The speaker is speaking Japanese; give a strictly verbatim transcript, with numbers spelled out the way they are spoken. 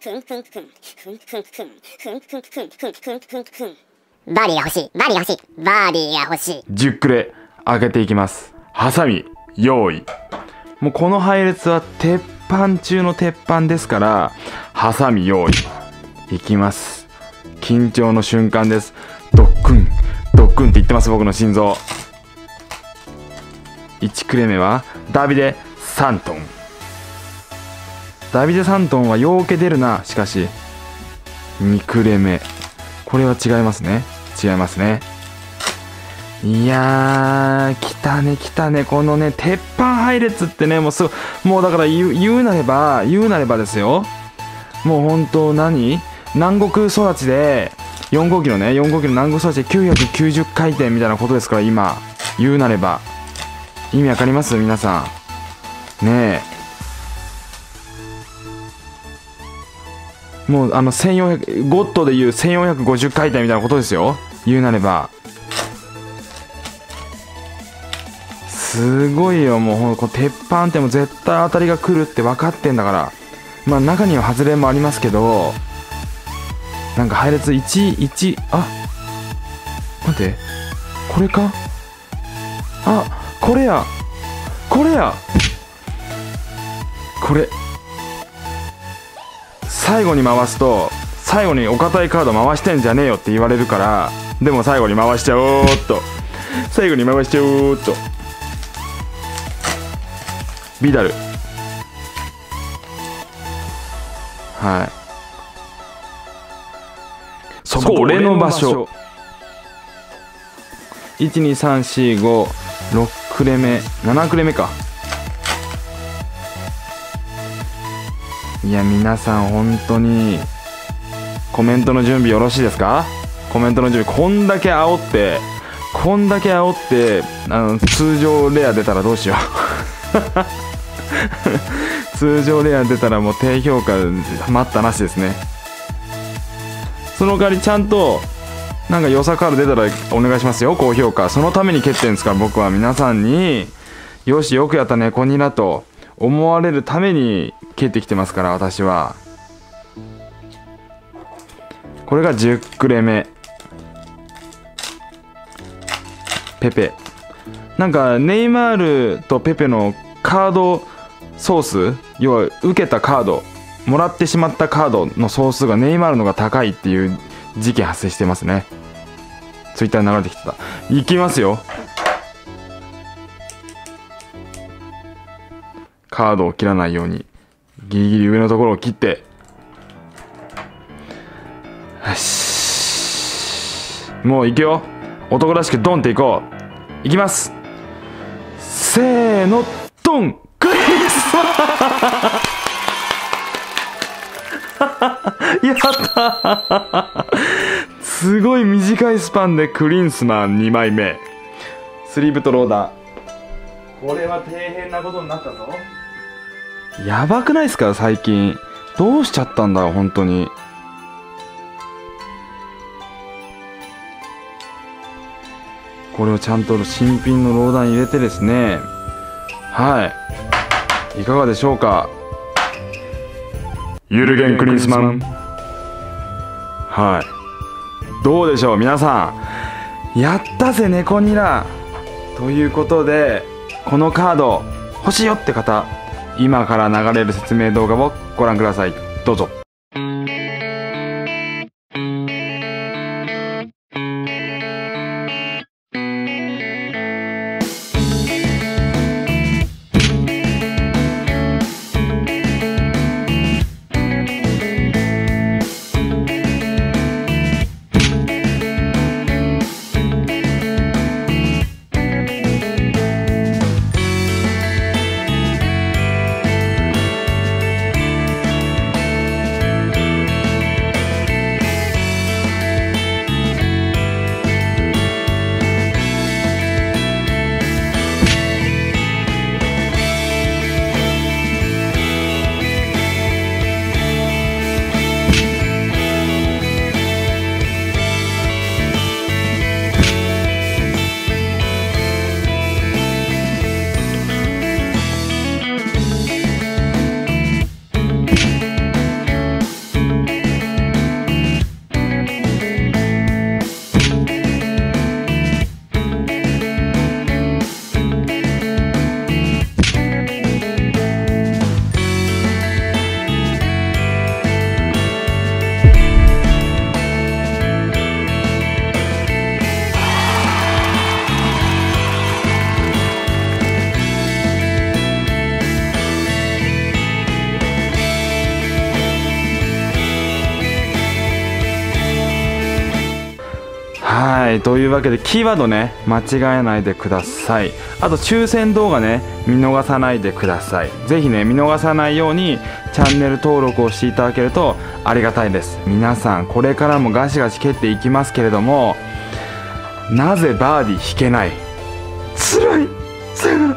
バーディーが欲しい。バーディーが欲しい。バーディーが欲しい。 じゅっクレ開けていきます。ハサミ用意。もうこの配列は鉄板中の鉄板ですから、ハサミ用意。いきます。緊張の瞬間です。ドックンドックンって言ってます、僕の心臓。いちクレ目はダビデ・サントン。ダビデ・サントンはようけ出るな。しかしにクレ目、これは違いますね。違いますね。いやー、来たね来たね。このね鉄板配列ってね、もうすもうだから言う、言うなれば言うなればですよ、もう本当何南国育ちでよん号機のねよん号機の南国育ちできゅうひゃくきゅうじゅう回転みたいなことですから、今言うなれば。意味わかります皆さんねえ。もうあのせんよんひゃくゴッドでいうせんよんひゃくごじゅう回転みたいなことですよ、言うなれば。すごいよ。もうほんこう鉄板っても絶対当たりが来るって分かってんだから。まあ中には外れもありますけど、なんか配列いちいち、あ、待って、これか、あ、これやこれやこれ最後に回すと、最後にお堅いカード回してんじゃねえよって言われるから、でも最後に回しちゃおうっと、最後に回しちゃおうっと。ビダル、はい、そこ俺の場所。いちにさんしごろっクレ目、ななクレ目か。いや皆さん本当にコメントの準備よろしいですか。コメントの準備、こんだけ煽ってこんだけ煽ってあの通常レア出たらどうしよう通常レア出たらもう低評価待ったなしですね。その代わりちゃんとなんか良さカード出たらお願いしますよ、高評価。そのために蹴ってんですから、僕は皆さんによしよくやったねコニラと思われるために蹴ってきてますから、私は。これがじゅっクレ目、ペペ。なんかネイマールとペペのカード総数、要は受けたカード、もらってしまったカードの総数がネイマールのが高いっていう事件発生してますね。ツイッターに流れてきてた。いきますよ。カードを切らないようにギリギリ上のところを切って、よし、もういくよ。男らしくドンっていこう。いきます。せーのドン。クリスやったすごい短いスパンでクリンスマンにまいめ。スリーブとローダー、これは底辺なことになったぞ。やばくないですか最近。どうしちゃったんだよ本当に。これをちゃんと新品のローダーに入れてですね、はい、いかがでしょうか。ユルゲン・クリンスマン、はい、どうでしょう皆さん。やったぜネコニラということで、このカード欲しいよって方、今から流れる説明動画をご覧ください。どうぞ。 はいというわけでキーワードね間違えないでください。あと抽選動画ね見逃さないでください。ぜひね見逃さないようにチャンネル登録をしていただけるとありがたいです。皆さんこれからもガシガシ蹴っていきますけれども、なぜバーディー引けない、つらい。さよなら。